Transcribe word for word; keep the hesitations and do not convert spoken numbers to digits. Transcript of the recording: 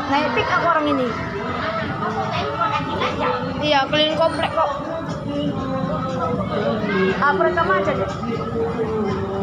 Naik pick aku orang ini. Iya, keliling komplek kok. Ah, rekam aja deh.